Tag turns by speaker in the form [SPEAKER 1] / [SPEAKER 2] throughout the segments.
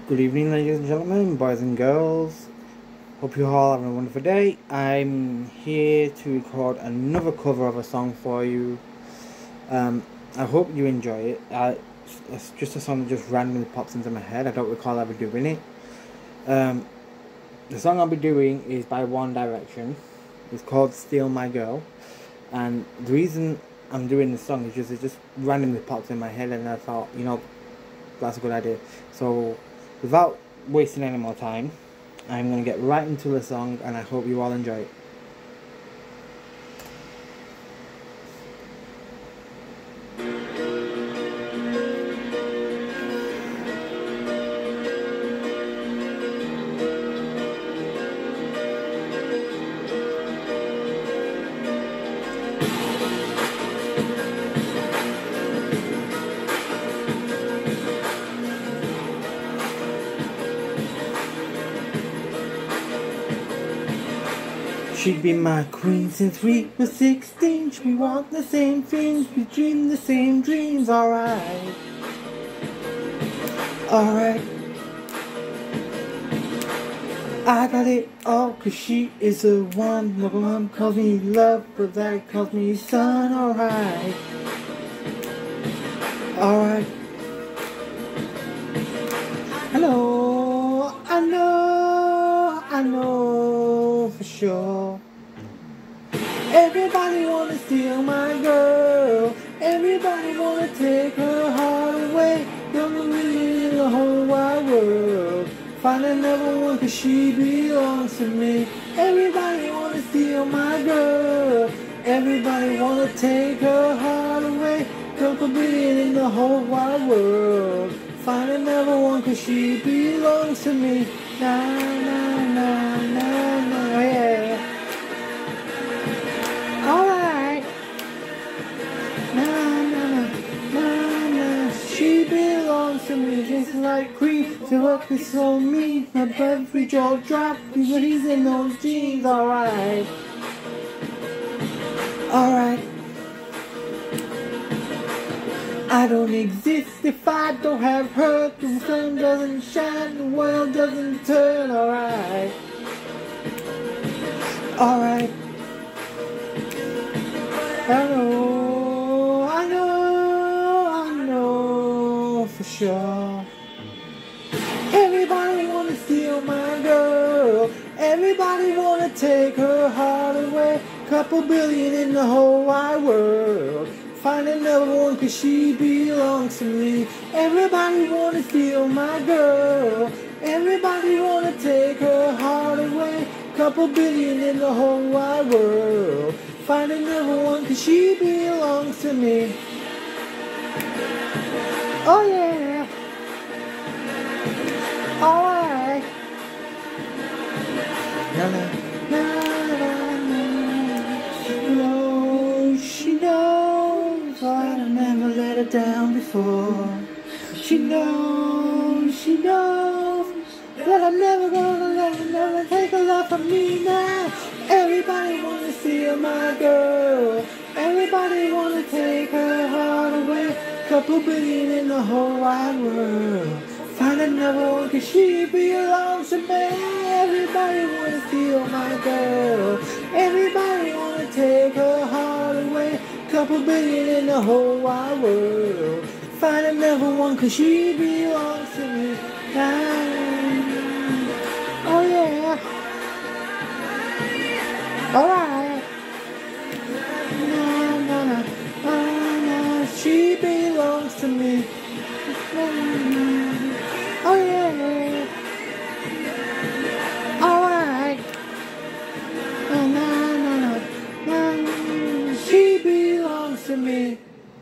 [SPEAKER 1] Good evening, ladies and gentlemen, boys and girls. Hope you all having a wonderful day. I'm here to record another cover of a song for you. I hope you enjoy it. It's just a song that just randomly pops into my head. I don't recall ever doing it. The song I'll be doing is by One Direction. It's called Steal My Girl. And the reason I'm doing this song is just it just randomly pops in my head, and I thought, that's a good idea. So without wasting any more time, I'm going to get right into the song, and I hope you all enjoy it. She'd be my queen since we were 16. We want the same things, we dream the same dreams. Alright, alright. I got it all, cause she is the one. No one calls me love, but that calls me son. Alright, alright. I know for sure. Everybody wanna steal my girl. Everybody wanna take her heart away. Don't believe in the whole wide world. Find another one, cause she belongs to me. Everybody wanna steal my girl. Everybody wanna take her heart away. Couple billion in the whole wide world. Find another one, cause she belongs to me. Na na na na na, yeah. Alright. Na na na na na. She belongs to me, just like Queen. She work is so mean. My every jaw drop, he's in those jeans. Alright. Alright. I don't exist if I don't have her. The sun doesn't shine, the world doesn't turn. Alright, alright. I know for sure. Everybody wanna steal my girl. Everybody wanna take her heart away. Couple billion in the whole wide world. Find another one, cause she belongs to me. Everybody wanna steal my girl. Everybody wanna take her heart away. Couple billion in the whole wide world. Find another one, cause she belongs to me. Oh yeah. Alright. Na na na na. No, she knows I never let her down before. She knows that I'm never gonna let her never take a love from me now. Everybody wanna steal my girl. Everybody wanna take her heart away. Couple billion in the whole wide world. Find another one, cause she belongs to me. Everybody wanna steal my girl. Everybody wanna take her heart away. Couple billion in the whole wide world. Find another one, cause she belongs to me. Oh yeah. Alright. Na na na na na. She belongs to me. Oh yeah. Alright. Na na na na. She belongs to me.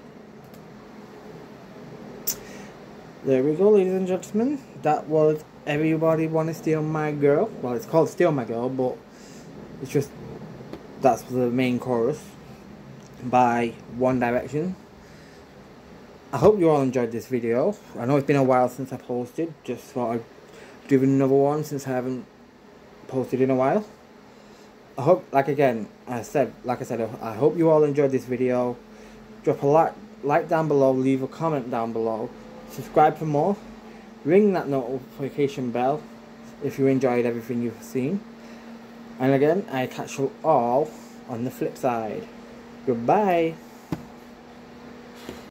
[SPEAKER 1] There we go, ladies and gentlemen. That was Everybody Wanna Steal My Girl. Well, it's called Steal My Girl, but it's just that's the main chorus by One Direction. I hope you all enjoyed this video. I know it's been a while since I posted. Just thought I'd do another one since I haven't posted in a while. I hope, like I said, I hope you all enjoyed this video. Drop a like down below, leave a comment down below, subscribe for more. ring that notification bell if you enjoyed everything you've seen. And again, I catch you all on the flip side. Goodbye.